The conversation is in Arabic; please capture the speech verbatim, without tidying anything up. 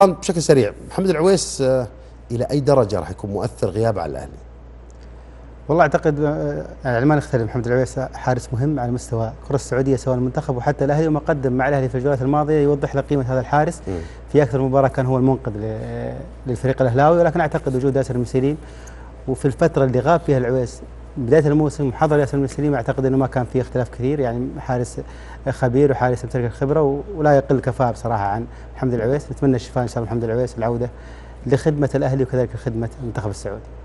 بشكل سريع، محمد العويس آه، الى اي درجه راح يكون مؤثر غيابه على الاهلي؟ والله اعتقد آه، يعني ما نختلف، محمد العويس حارس مهم على مستوى الكره السعوديه سواء المنتخب وحتى الاهلي، وما قدم مع الاهلي في الجولات الماضيه يوضح لك قيمه هذا الحارس. م. في اكثر من مباراه كان هو المنقذ للفريق الاهلاوي، ولكن اعتقد وجود ياسر المسليم وفي الفتره اللي غاب فيها العويس بدايه الموسم وحضر ياسر المسليم، اعتقد انه ما كان في اختلاف كثير. يعني حارس خبير وحارس يمتلك الخبره ولا يقل كفاءه بصراحه عن محمد العويس. نتمنى الشفاء ان شاء الله محمد العويس، العوده لخدمه الاهلي وكذلك خدمه المنتخب السعودي.